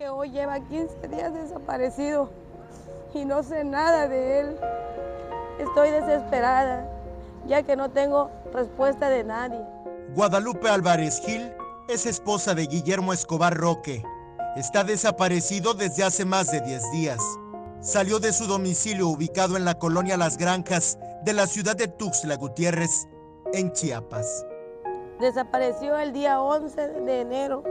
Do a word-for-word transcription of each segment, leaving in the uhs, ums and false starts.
Que hoy lleva quince días desaparecido y no sé nada de él. Estoy desesperada, ya que no tengo respuesta de nadie. Guadalupe Álvarez Gil es esposa de Guillermo Escobar Roque. Está desaparecido desde hace más de diez días. Salió de su domicilio ubicado en la colonia Las Granjas de la ciudad de Tuxtla Gutiérrez, en Chiapas. Desapareció el día once de enero.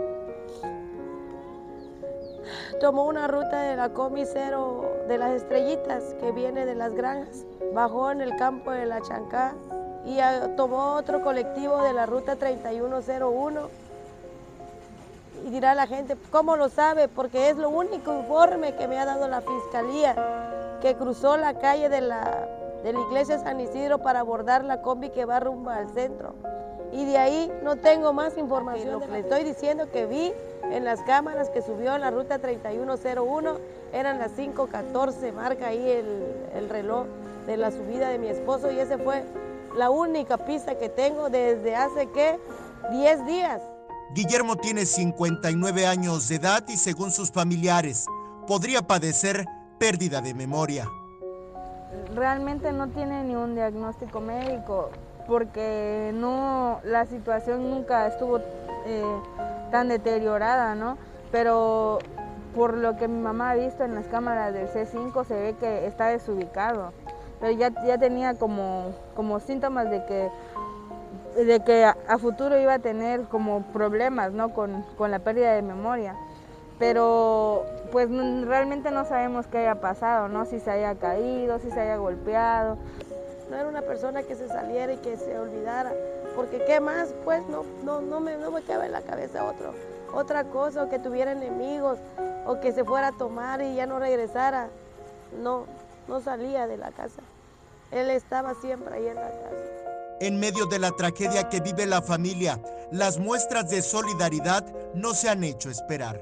Tomó una ruta de la Combi Cero de las Estrellitas, que viene de Las Granjas. Bajó en el campo de La Chancá y tomó otro colectivo de la ruta treinta y uno cero uno. Y dirá la gente, ¿cómo lo sabe? Porque es lo único informe que me ha dado la fiscalía, que cruzó la calle de la, de la iglesia San Isidro para abordar la combi que va rumbo al centro. Y de ahí no tengo más información. Lo que le estoy diciendo que vi en las cámaras que subió en la ruta treinta y uno cero uno, eran las cinco catorce, marca ahí el, el reloj de la subida de mi esposo, y esa fue la única pista que tengo desde hace, ¿qué?, diez días. Guillermo tiene cincuenta y nueve años de edad y, según sus familiares, podría padecer pérdida de memoria. Realmente no tiene ni un diagnóstico médico, porque no, la situación nunca estuvo eh, tan deteriorada, ¿no? Pero por lo que mi mamá ha visto en las cámaras del C cinco se ve que está desubicado, pero ya, ya tenía como, como síntomas de que, de que a, a futuro iba a tener como problemas, ¿no?, con, con la pérdida de memoria. Pero pues no, realmente no sabemos qué haya pasado, ¿no? Si se haya caído, si se haya golpeado. No era una persona que se saliera y que se olvidara, porque qué más, pues no, no, no, me, no me cabe en la cabeza otro, otra cosa, o que tuviera enemigos, o que se fuera a tomar y ya no regresara. No, no salía de la casa. Él estaba siempre ahí en la casa. En medio de la tragedia que vive la familia, las muestras de solidaridad no se han hecho esperar.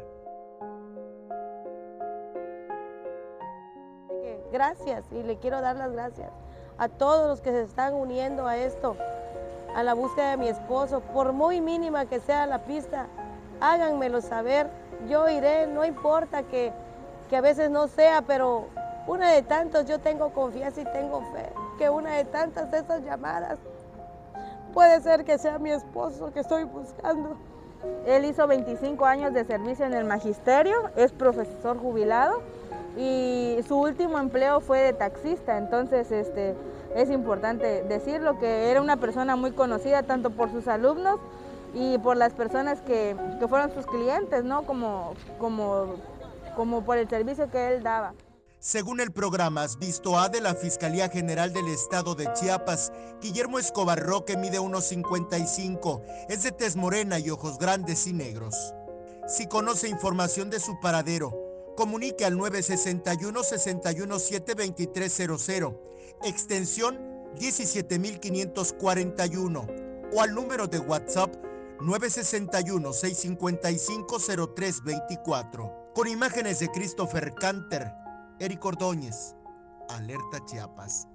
Gracias, y le quiero dar las gracias a todos los que se están uniendo a esto, a la búsqueda de mi esposo. Por muy mínima que sea la pista, háganmelo saber. Yo iré, no importa que, que a veces no sea, pero una de tantos, yo tengo confianza y tengo fe, que una de tantas de esas llamadas puede ser que sea mi esposo que estoy buscando. Él hizo veinticinco años de servicio en el magisterio, es profesor jubilado y su último empleo fue de taxista. Entonces este, es importante decirlo, que era una persona muy conocida tanto por sus alumnos y por las personas que, que fueron sus clientes, ¿no?, como, como, como por el servicio que él daba. Según el programa Has Visto A de la Fiscalía General del Estado de Chiapas, Guillermo Escobar Roque mide uno cincuenta y cinco, es de tez morena y ojos grandes y negros. Si conoce información de su paradero, comunique al nueve seis uno, seis uno siete, dos tres cero cero, extensión diecisiete mil quinientos cuarenta y uno, o al número de WhatsApp nueve seis uno, seis cinco cinco, cero tres dos cuatro. Con imágenes de Christopher Canter, Eric Ordóñez, Alerta Chiapas.